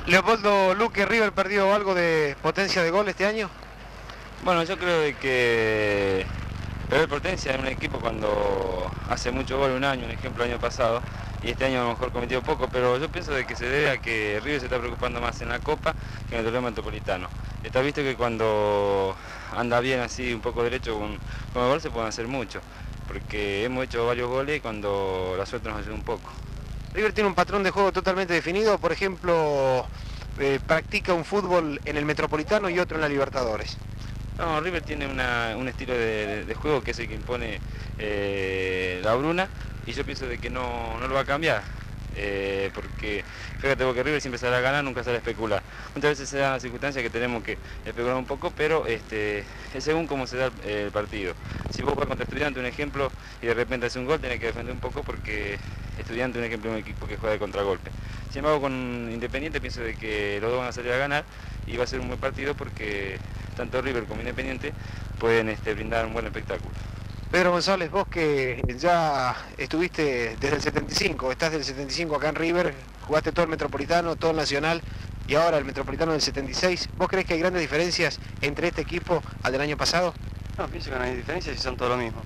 Leopoldo Luque, ¿River perdió algo de potencia de gol este año? Bueno, yo creo de que perder potencia en un equipo cuando hace mucho gol un año, un ejemplo el año pasado, y este año a lo mejor cometió poco, pero yo pienso de que se debe a que River se está preocupando más en la Copa que en el torneo metropolitano. Está visto que cuando anda bien así, un poco derecho con el gol se pueden hacer mucho, porque hemos hecho varios goles cuando la suerte nos ayuda un poco. River tiene un patrón de juego totalmente definido, por ejemplo, practica un fútbol en el Metropolitano y otro en la Libertadores. No, River tiene un estilo de juego que es el que impone la Bruna, y yo pienso de que no lo va a cambiar, porque fíjate vos que River siempre sale a ganar, nunca sale a especular. Muchas veces se dan las circunstancias que tenemos que especular un poco, pero es según cómo se da el partido. Si vos vas contra Estudiante, un ejemplo, y de repente hace un gol, tenés que defender un poco porque Estudiante, un ejemplo, es un equipo que juega de contragolpe. Sin embargo, con Independiente pienso de que los dos van a salir a ganar y va a ser un buen partido porque tanto River como Independiente pueden brindar un buen espectáculo. Pedro González, vos que ya estuviste desde el 75, estás del 75 acá en River, jugaste todo el Metropolitano, todo el Nacional y ahora el Metropolitano del 76, ¿vos creés que hay grandes diferencias entre este equipo al del año pasado? No, pienso que no hay diferencias y son todo lo mismo.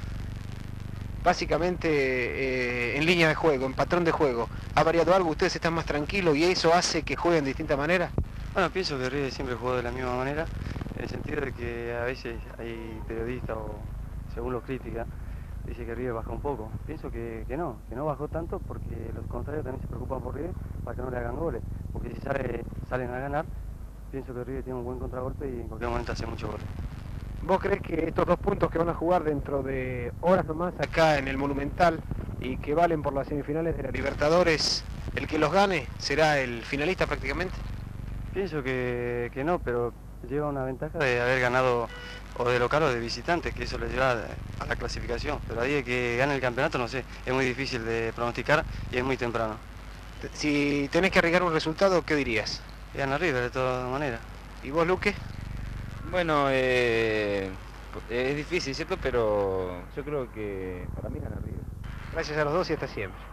Básicamente en línea de juego, en patrón de juego, ¿ha variado algo? ¿Ustedes están más tranquilos y eso hace que jueguen de distinta manera? Bueno, pienso que River siempre jugó de la misma manera, en el sentido de que a veces hay periodistas o según los críticas, dice que River bajó un poco. Pienso que no bajó tanto porque los contrarios también se preocupan por River para que no le hagan goles. Porque si salen a ganar, pienso que River tiene un buen contragolpe y en cualquier momento hace muchos goles. ¿Vos creés que estos dos puntos que van a jugar dentro de horas nomás acá en el Monumental y que valen por las semifinales de la Libertadores, el que los gane será el finalista prácticamente? Pienso que no, pero lleva una ventaja de haber ganado o de local o de visitante, que eso le lleva a la clasificación. Pero ahí de que gane el campeonato, no sé, es muy difícil de pronosticar y es muy temprano. Si tenés que arriesgar un resultado, ¿qué dirías? Gana River de todas maneras. ¿Y vos, Luque? Bueno, es difícil, ¿cierto? Pero yo creo que para mí gana River. Gracias a los dos y hasta siempre.